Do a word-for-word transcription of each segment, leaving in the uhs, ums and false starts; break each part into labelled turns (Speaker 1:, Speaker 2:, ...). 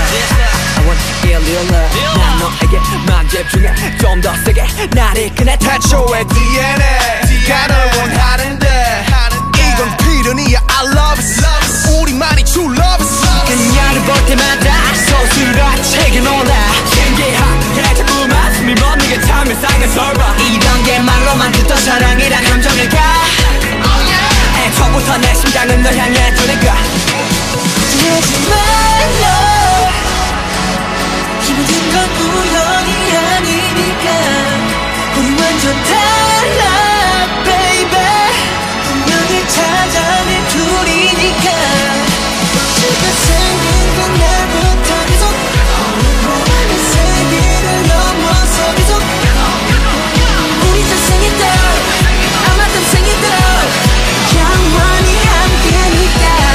Speaker 1: I want 일일러 난 너에게만 집중해 좀 더 세게 날 이끄네
Speaker 2: 태초의 디엔에이가 널 원하는데 이건 필연이야 I love it 우리만이 true love it
Speaker 1: 그녀를 볼 때마다 소스라치게 놀라 신기하게 자꾸만 숨이 멎는 참 일상의 설마 이런 게 말로만 듣던 사랑이란 감정일까 oh yeah. 애초부터 내 심장은 널 향해 두니까
Speaker 3: 하지 말라 힘든 건 우연이 아니니까 우리 완전 달라 baby 분명히 찾아낸 둘이니까 지가 생긴 건 날부터 계속 이 세계를 넘어서 계속 우리 딴생이다 아마 딴생이다 영원히 함께니까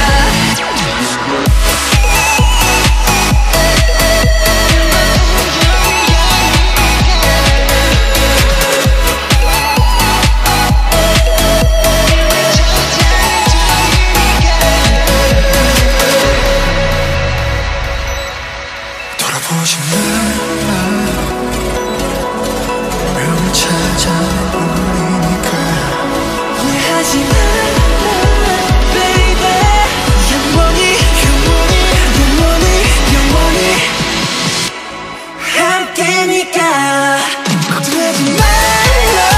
Speaker 2: 돌아보지 말라 명을 찾아 우리니까
Speaker 3: 후회하지 말라 baby 영원히 영원히 영원히 영원히 함께니까 걱정하지 말라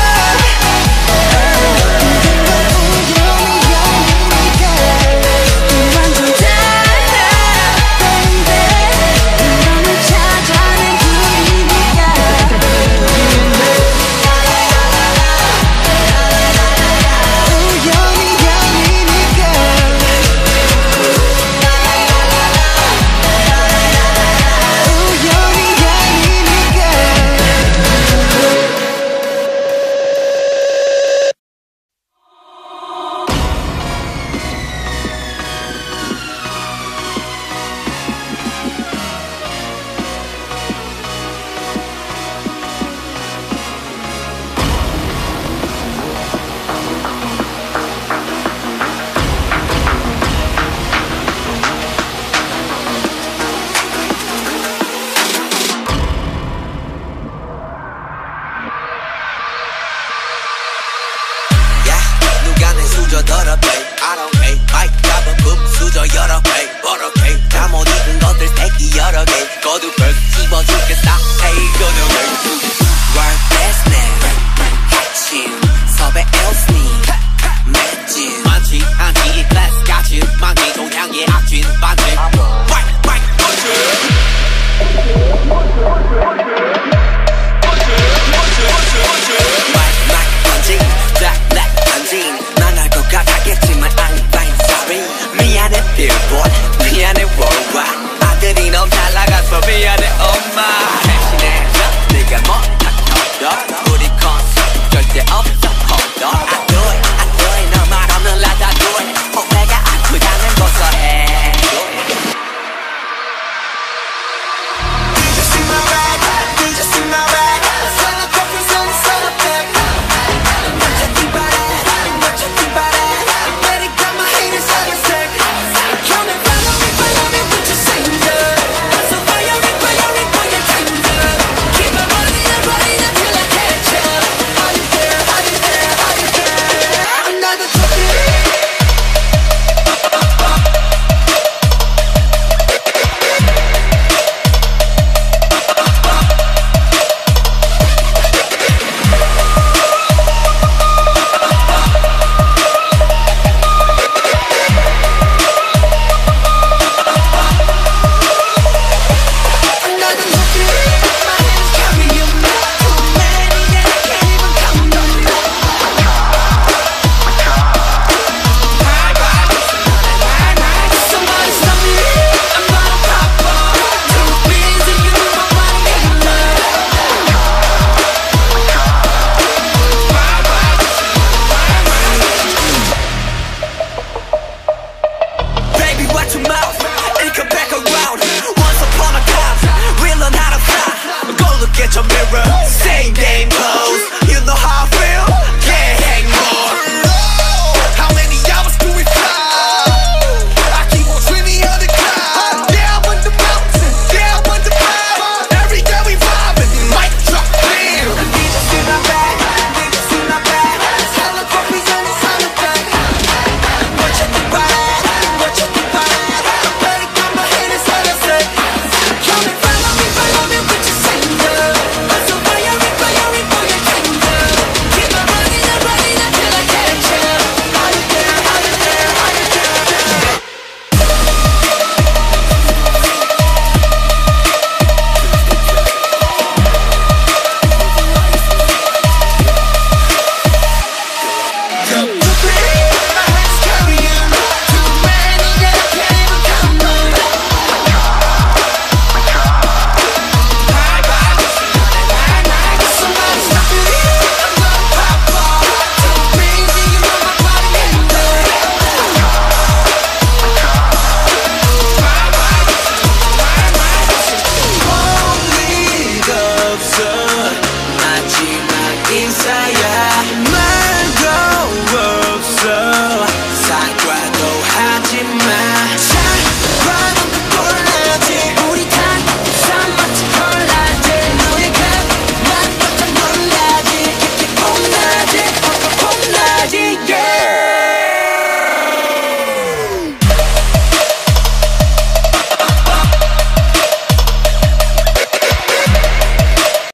Speaker 1: 많지 않지 이 클래스 같이 망기 동향에